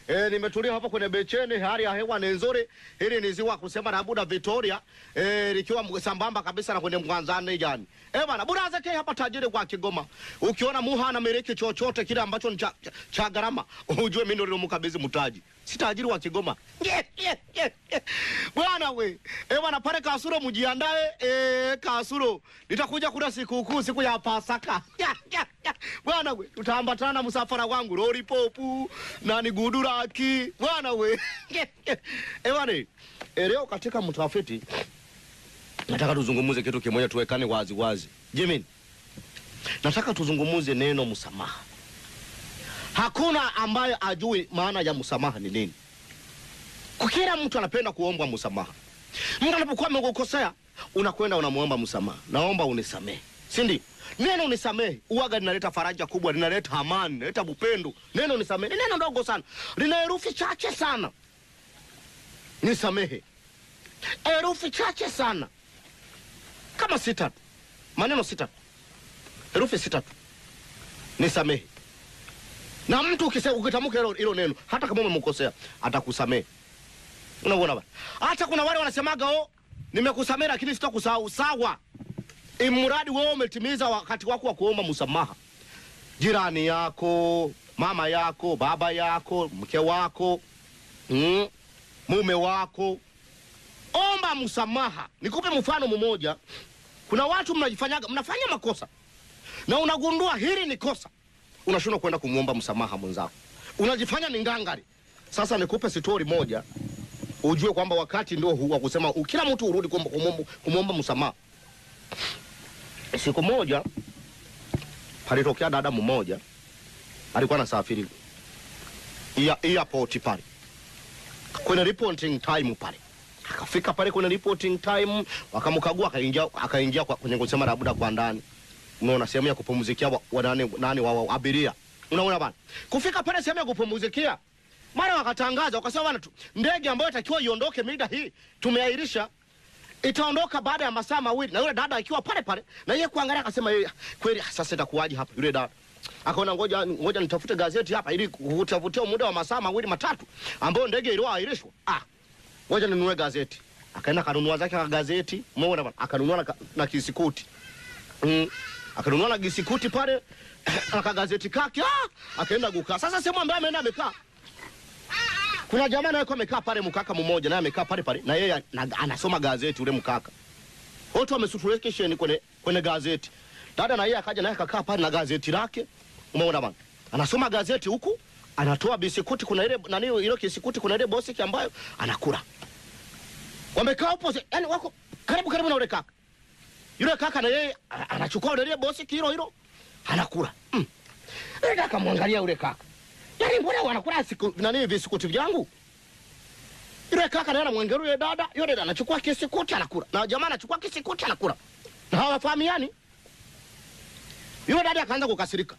Nimetulia hapa kwenye becheni, hali ya hewa ni nzuri. Hili ni ziwa kusema na Buda Victoria. Likiwa sambamba kabisa na kwenye Mwanzani jani. Bwana, Buda zake hapa tajiri kwa Kigoma. Ukiona muha na miliki chochote kile ambacho ni cha gharama, ujue mimi ndio mkabidhi mtaji. Si tajiri wa Kigoma. Bwana we. Bwana, pale Kasuro mjiandae. Kasuro nitakuja kula siku ya Pasaka. Bwana we, tutaambatana na msafara wangu Lollipop na ni Guduraki. Bwana we. Bwana, leo katika mtafiti nataka tuzungumuze kitu kimoja, tuwekane wazi wazi. Jimmy, nataka tuzungumuze neno msamaha. Hakuna ambaye ajui maana ya msamaha ni nini. Kila mtu anapenda kuomba msamaha. Mtu anapokuwa amekukosea, unakwenda unamuomba msamaha. Naomba unisamehe. Si ndio? Neno unisamehe uwaga linaleta faraja kubwa, linaleta amani, linaleta upendo. Neno unisamehe ni neno ndogo sana, lina herufi chache sana. Nisamehe, herufi chache sana, kama 6, maneno 6, herufi 6. Nisamehe. Na mtu ukitamka hilo neno, hata kama umemkosea, atakusamehe. Unaona baba? Hata kuna wale wanasemaga nimekusamehe lakini sitakusahau. Sawa. Imradi wewe umetimiza wakati wako wa kuomba msamaha. Jirani yako, mama yako, baba yako, mke wako, mume wako, omba msamaha. Nikupe mfano mmoja. Kuna watu mnafanya makosa na unagundua hili ni kosa, unashindwa kwenda kumuomba msamaha mwenzako, unajifanya ni ngangari. Sasa nikupe story moja ujue kwamba wakati ndio huu wa kusema kila mtu urudi kumuomba msamaha. Siku moja palitokea dada mmoja alikuwa anasafiri airport pale kwenye reporting time pale. Akafika pale kwenye reporting time, wakamkagua, akaingia kwenye kusema labuda kwa ndani. Unaona sehemu ya kupumzikia nani wa abiria. Unaona bana? Kufika pale sehemu ya kupumzikia, mara wakatangaza wakasema bana, ndege ambayo itakiwa iondoke mida hii tumeahirisha, itaondoka baada ya masaa mawili. Na yule dada akiwa pale pale na yeye kuangalia akasema kweli sasa itakuwaje hapa. Yule dada akaona ngoja nitafute gazeti hapa ili kutafutia muda wa masaa mawili matatu ambao ndege iliyoahirishwa. Ngoja ninunue gazeti. Akaenda kanunua zake gazeti, umeona bana, akanunua na kisikuti. Akanunua na kisikuti pale, akagazeti kake, akaenda kukaa. Sasa sema ambaye ameenda amekaa, kuna jamaa naye amekaa pale, mkaka mmoja naye amekaa pale pale na yeye anasoma gazeti. Ule mkaka wote wamesuturekesheni kwenye gazeti. Dada na yeye akaja naye akakaa pale na gazeti lake, umeona bana, anasoma gazeti huku anatoa bisikuti. Kuna ile nani ile kisikuti, kuna ile bosi ambayo anakula. Wamekaa hapo, yani wako karibu na yule kaka. Yule kaka na yeye anachukua ile bosi hilo anakula. Ndio akamwangalia yule kaka, yani mbona wanakula nani bisikuti vyangu? Yule kaka na anamwangalia yule dada, yule dada anachukua kisikuti anakula, na jamaa anachukua kisikuti anakula, na hawafahamiani. Yule dada akaanza kukasirika,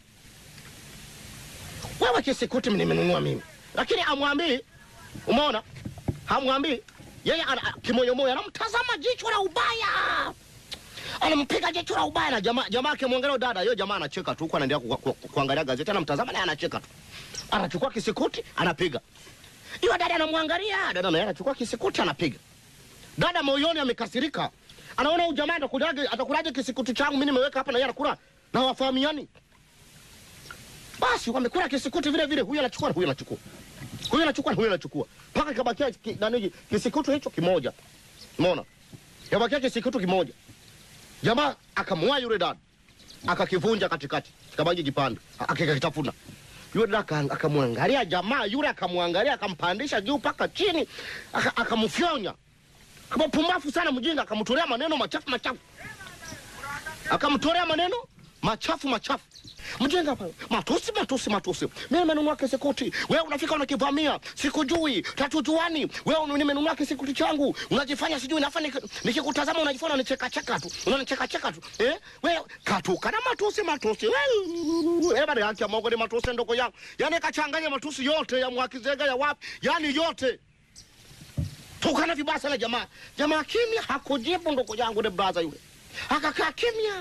wewe kisikuti nimenunua mimi, lakini amwambii. Umeona? Hamwambii. Yeye kimoyomoyo anamtazama jicho la ubaya, anampiga jicho la ubaya. Na jamaa akimwangalia dada, yule jamaa anacheka tu, huko anaendelea kuangalia gazeti, anamtazama naye anacheka tu. Anachukua kisikuti anapiga. Yule dada anamwangalia, dada naye anachukua kisikuti anapiga. Dada moyoni amekasirika, anaona huyu jamaa atakulaje kisikuti changu mimi nimeweka hapa na yeye anakula, na wafahamiani. Basi wamekula kisikuti vile vile, huyu anachukua na huyu anachukua, huyu anachukua na huyu anachukua, mpaka kabakia nani kisikuti hicho kimoja. Umeona? Kabakia kisikuti kimoja. Jamaa akamwaa yule dada, akakivunja katikati, kabaki kipande, akakitafuna. Yule dada akamwangalia jamaa yule, akamwangalia, akampandisha juu paka chini, akamfyonya. Kama pumbafu sana mjinga, akamtolea maneno machafu. Akamtolea maneno machafu. Mjenga pale, matusi. Mimi nimenunua kisikuti, wewe unafika unakivamia, sikujui, tatujuani. Wewe nimenunua kisikuti changu, unajifanya sijui, nafanya nikikutazama unajifanya unanicheka tu. Unanicheka tu. Wewe katuka na matusi. Wewe bado yake ya Mungu ni matusi ndoko yangu. Yaani kachanganya matusi yote ya Mwakizega ya wapi? Yaani yote. Tukana vibasa na jamaa. Jamaa kimya, hakujibu ndoko yangu de brother yule. Akakaa kimya.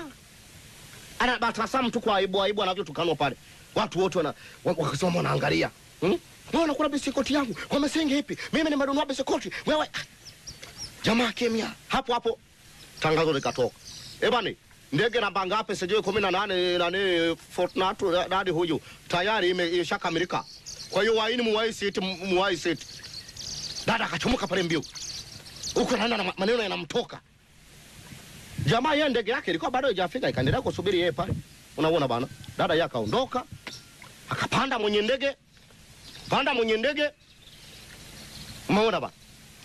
Ana batasamu tu kwa aibu anavyotukanwa pale. Watu wote wakasema wanaangalia. wewe unakula bisikoti yangu kwa msingi ipi? Mimi nimenunua bisikoti wewe. Jamaa kimya. Hapo hapo tangazo likatoka. Bani, ndege namba ngapi sijui 18 nani Fortunato dadi huyu tayari imeshakamilika. Kwa hiyo waini muwai sit. Dada akachomoka pale mbio. Huko naenda maneno yanamtoka. Jamaa yeye ndege yake ilikuwa bado haijafika, ikaendelea kusubiri yeye pale. Unaona bana? Dada yake akaondoka. Akapanda mwenye ndege. Panda mwenye ndege. Umeona bana?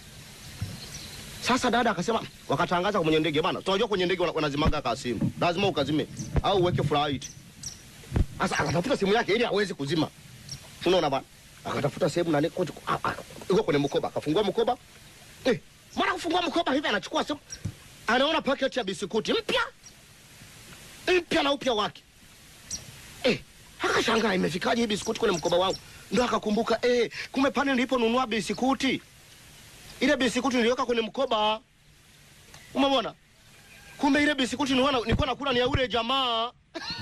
Sasa dada akasema wakatangaza kwa mwenye ndege bana. Tunajua kwenye ndege wanazimaga kwa simu. Lazima ukazime au uweke flight. Sasa akatafuta simu yake ili aweze kuzima. Unaona bana? Akatafuta sehemu na yuko kwenye mkoba, akafungua mkoba. Mara kufungua mkoba hivi anachukua simu. Anaona packet ya bisikuti mpya. Mpya na upya wake. Akashangaa imefikaje hii bisikuti kwenye mkoba wangu? Ndio akakumbuka kumbe pale niliponunua bisikuti. Ile bisikuti niliweka kwenye mkoba. Umeona? Kumbe ile bisikuti nilikuwa nakula ni ya yule jamaa.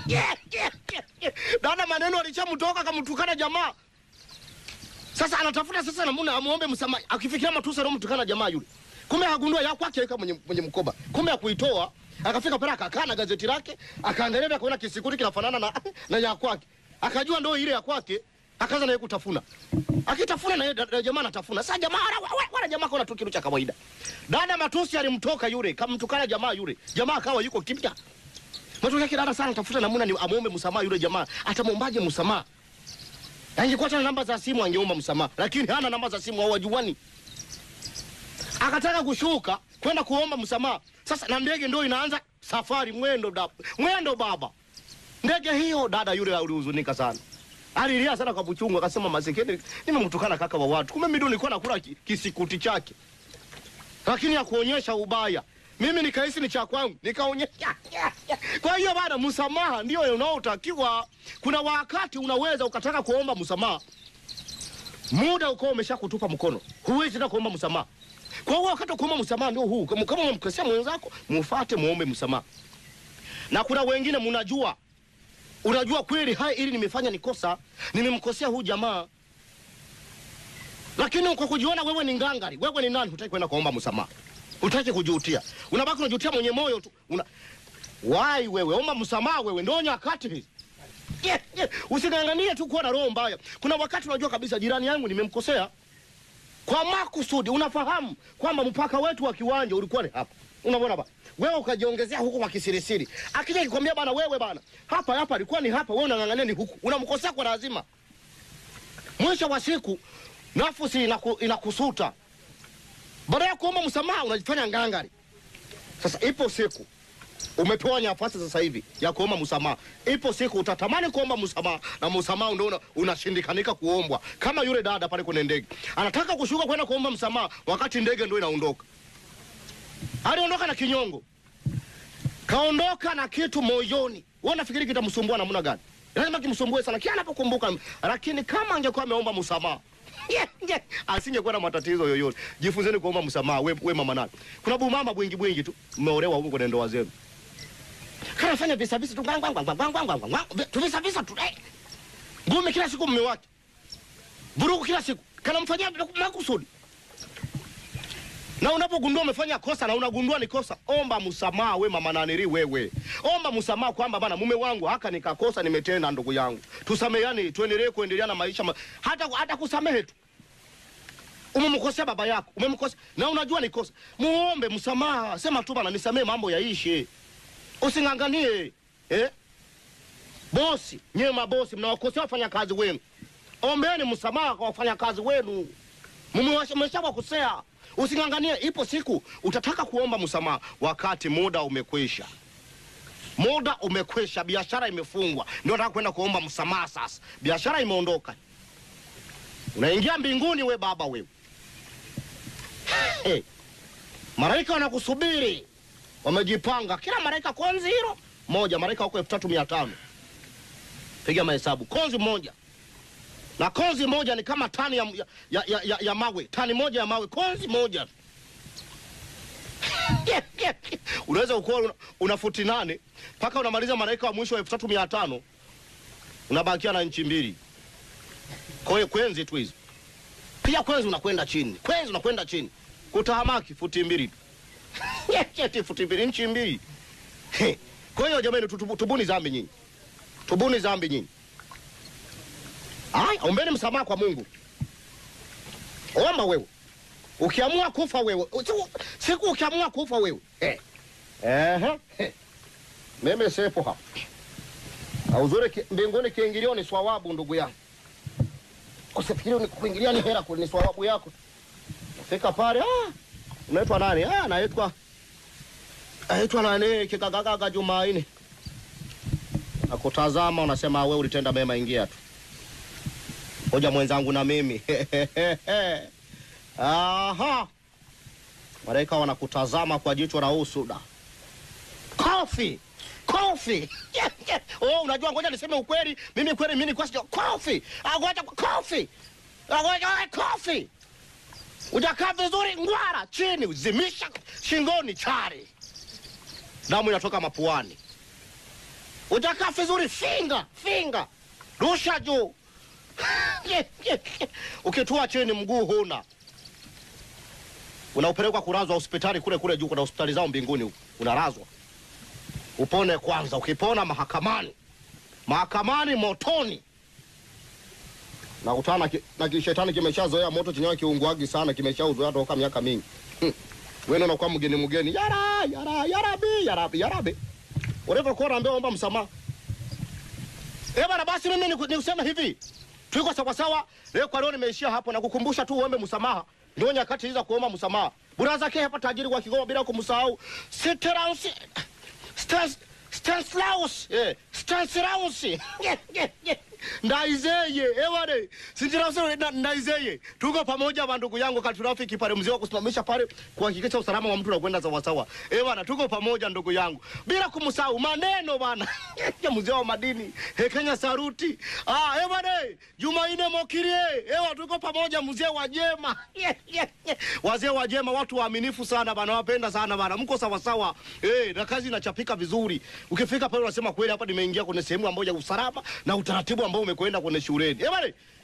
Dada maneno alichamtoka akamtukana jamaa. Sasa anatafuta sasa namuna amuombe msamaha. Akifikiria matusi leo mtukana jamaa yule. Kumbe agundua ya kwake weka mwenye mkoba. Kumbe akuitoa, akafika pale akakaa na gazeti lake, akaangalia akaona kisikuti kinafanana na ya kwake. Akajua ndio ile ya kwake, akaanza naye kutafuna. Akitafuna na jamaa anatafuna. Sasa jamaa wala jamaa kaona tu kitu cha kawaida. Dada matusi alimtoka yule, kamtukana jamaa yule. Jamaa akawa yuko kimya. Mtu yake dada sana tafuta namna ni amuombe msamaha yule jamaa. Atamwombaje msamaha? Angekuwa na namba za simu angeomba msamaha, lakini hana namba za simu au wajuani. Akataka kushuka kwenda kuomba msamaha. Sasa na ndege ndio inaanza safari mwendo baba. Ndege hiyo dada yule alihuzunika sana. Alilia sana kwa buchungu akasema masikini nimemtukana kaka wa watu. Kumbe mimi nilikuwa nakula kisikuti chake. Lakini ya kuonyesha ubaya. Mimi nikahisi ni cha kwangu, nikaonyesha. Kwa hiyo bana msamaha ndio unaotakiwa. Kuna wakati unaweza ukataka kuomba msamaha. Muda uko umeshakutupa mkono. Huwezi tena kuomba msamaha. Kwa hiyo wakati kuomba msamaha ndio huu. Kama unamkosea mwenzako, mufuate muombe msamaha. Na kuna wengine unajua kweli hai ili nimefanya nikosa, nimemkosea huyu jamaa. Lakini kwa kujiona wewe ni ngangari, wewe ni nani hutaki kwenda kuomba msamaha? Hutaki kujutia. Unabaki unajutia mwenye moyo tu. Wai wewe, omba msamaha wewe ndio nyakati hizi. Usinganganie tu kuwa na roho mbaya. Kuna wakati unajua kabisa jirani yangu nimemkosea. Kwa makusudi unafahamu kwamba mpaka wetu wa kiwanja ulikuwa ni hapa. Unaona bana? Wewe ukajiongezea huko kwa kisirisiri. Akija kikwambia bana wewe bana, hapa alikuwa ni hapa, wewe unangangania ni huku. Unamkosea kwa lazima. Mwisho wa siku nafsi inakusuta. Baada ya kuomba msamaha unajifanya ngangari. Sasa ipo siku umepewa nafasi sasa hivi ya kuomba msamaha. Ipo siku utatamani kuomba msamaha na msamaha ndio unashindikanika kuombwa. Kama yule dada pale kwenye ndege. Anataka kushuka kwenda kuomba msamaha wakati ndege ndio inaondoka. Aliondoka na kinyongo. Kaondoka na kitu moyoni. Wewe unafikiri kitamsumbua namna gani? Lazima kimsumbue sana kila anapokumbuka. Lakini kama angekuwa ameomba msamaha, asingekuwa na matatizo yoyote. Jifunzeni kuomba msamaha we mama nani. Kuna bumama bwingi tu mmeolewa huko kwenye ndoa zenu. Kana fanya visa tu tu visa tu. Ngome kila siku mume wake. Buruku kila siku. Kana mfanyia makusudi. Na unapogundua umefanya kosa na unagundua ni kosa, omba msamaha we mama naniri wewe. Omba msamaha kwamba bana mume wangu haka nikakosa nimetenda ndugu yangu. Tusameheane tuendelee kuendelea na maisha hata kusamehe tu. Umemkosea baba yako, umemkosea na unajua ni kosa. Muombe msamaha, sema tu bana nisamee mambo yaishe. Usinganganie, Bosi, nyewe mabosi mnawakosea wafanyakazi wenu. Ombeni msamaha kwa wafanyakazi wenu. Mmeshawakosea. Usinganganie, ipo siku utataka kuomba msamaha wakati muda umekwisha. Muda umekwisha, biashara imefungwa. Ndio nataka kwenda kuomba msamaha sasa. Biashara imeondoka. Unaingia mbinguni we baba wewe. Malaika wanakusubiri. Wamejipanga. Kila malaika konzi hilo moja, malaika wako 3500. Piga mahesabu. Konzi moja. Na konzi moja ni kama tani ya mawe. Tani moja ya mawe. Konzi moja. Unaweza ukuwa una futi 8 mpaka unamaliza malaika wa mwisho wa 3500. Unabakia na inchi 2. Kwa hiyo kwenzi tu hizo. Pia kwenzi unakwenda chini. Kwenzi unakwenda chini. Kutahamaki futi 2 tu. Eti futi 2 inchi 2. Kwa hiyo jamani tubuni dhambi nyinyi. Tubuni dhambi nyinyi. Ombeni msamaha kwa Mungu. Omba wewe. Ukiamua kufa wewe. Siku ukiamua kufa wewe. Mimi sepo hapa. Uzuri mbinguni kiingilio ni swawabu ndugu yangu. Usifikiri ni kuingilia ni hera ni swawabu yako. Fika pale unaitwa nani? Naitwa nani? Kikagaga Jumaine. Nakutazama unasema wewe ulitenda mema, ingia tu. Hoja mwenzangu na mimi. Malaika wanakutazama kwa jicho la usuda. Coffee. Unajua ngoja niseme ukweli. Mimi kwa sio coffee. Ngoja coffee. Coffee. Ujakaa vizuri ngwara chini uzimisha shingoni chari. Damu inatoka mapuani. Ujakaa vizuri finga. Rusha juu. Ukitua chini mguu huna. Unaupelekwa kulazwa hospitali kule juu, kuna hospitali zao mbinguni unarazwa. Upone kwanza, ukipona mahakamani motoni. Na kutana na kishetani kimeshazoea moto chenyewe kiunguagi sana, kimeshauzoea toka miaka mingi. Wewe unakuwa mgeni. Ya Rabbi. Unapokuwa unaambia omba msamaha. Bana basi mimi nikusema hivi. Tuko sawa. Leo kwa leo nimeishia hapo na kukumbusha tu uombe msamaha. Ndio nyakati hizo kuomba msamaha. Buraza ke hapa tajiri kwa Kigoma bila kumsahau. Stanislaus. Ndaizeye, ewale. Ndaizeye. Tuko pamoja ndugu yangu katrafiki pale, mzee wa kusimamisha pale kuhakikisha usalama wa mtu na kwenda sawa. Bana tuko pamoja ndugu yangu. Bila kumsahau maneno bana. Mzee wa madini, Kenya Saruti. Bana Jumaine Mokirie. Tuko pamoja mzee wa Jema. Wazee wa Jema watu waaminifu sana bana, wapenda sana bana. Mko sawa. Na kazi inachapika vizuri. Ukifika pale unasema kweli hapa nimeingia kwenye sehemu ambayo ya usalama na utaratibu ambao umekwenda kwenye shuleni. Bana